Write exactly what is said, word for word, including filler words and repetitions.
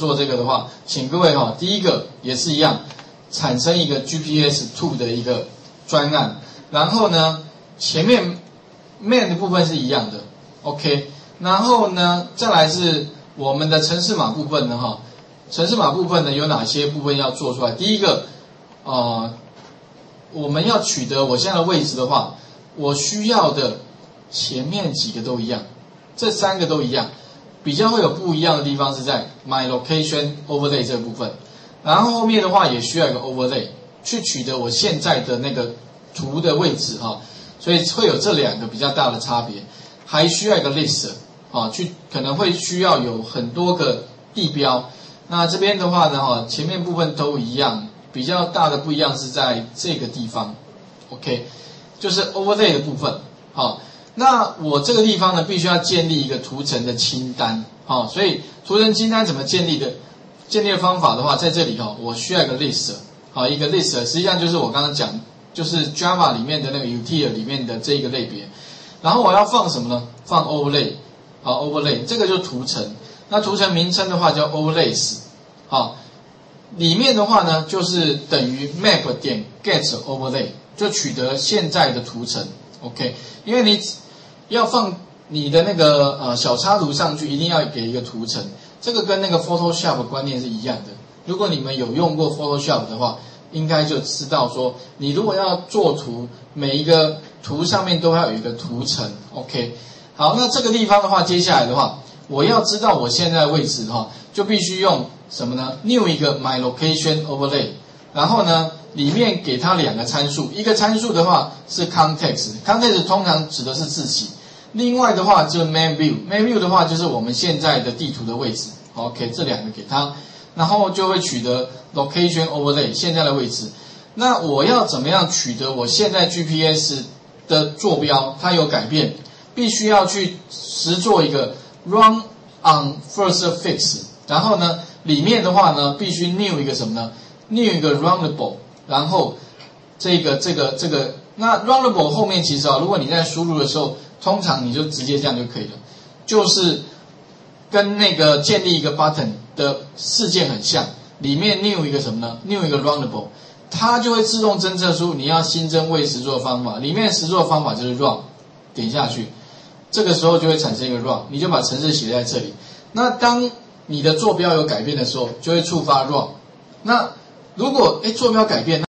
做这个的话，请各位哈、哦，第一个也是一样，产生一个 G P S 二 的一个专案，然后呢，前面 main 的部分是一样的 ，OK， 然后呢，再来是我们的程式码部分呢哈，程式码部分呢有哪些部分要做出来？第一个，呃，我们要取得我现在的位置的话，我需要的前面几个都一样，这三个都一样。比较会有不一样的地方是在 my location overlay 这个部分，然后后面的话也需要一个 overlay 去取得我现在的那个图的位置哈，所以会有这两个比较大的差别，还需要一个 list 啊，去可能会需要有很多个地标。那这边的话呢哈，前面部分都一样，比较大的不一样是在这个地方 ，OK， 就是 overlay 的部分，好。那我这个地方呢，必须要建立一个图层的清单，好、哦，所以图层清单怎么建立的？建立的方法的话，在这里哈、哦，我需要一个 list， 好、哦，一个 list， 实际上就是我刚刚讲，就是 Java 里面的那个 util 里面的这一个类别。然后我要放什么呢？放 overlay， 好 overlay， 这个就是图层。那图层名称的话叫 overlays， 好，里面的话呢，就是等于 map 点 get overlay， 就取得现在的图层 ，OK， 因为你要放你的那个呃小插图上去，一定要给一个图层，这个跟那个 Photoshop 的观念是一样的。如果你们有用过 Photoshop 的话，应该就知道说，你如果要做图，每一个图上面都要有一个图层 ，OK。好，那这个地方的话，接下来的话，我要知道我现在的位置的话，就必须用什么呢 ？new 一个 my location overlay， 然后呢，里面给它两个参数，一个参数的话是 context，context 通常指的是字体。另外的话就是 main view，main view 的话就是我们现在的地图的位置 ，OK， 这两个给它，然后就会取得 location overlay 现在的位置。那我要怎么样取得我现在 G P S 的坐标它有改变？必须要去实做一个 run on first fix， 然后呢，里面的话呢必须 new 一个什么呢 ？new 一个 runnable， 然后这个这个这个那 runnable 后面其实啊，如果你在输入的时候。通常你就直接这样就可以了，就是跟那个建立一个 button 的事件很像，里面 new 一个什么呢 ？new 一个 runnable， 它就会自动侦测出你要新增未实作方法，里面实作方法就是 run， 点下去，这个时候就会产生一个 run， 你就把程式写在这里。那当你的坐标有改变的时候，就会触发 run。那如果哎坐标改变，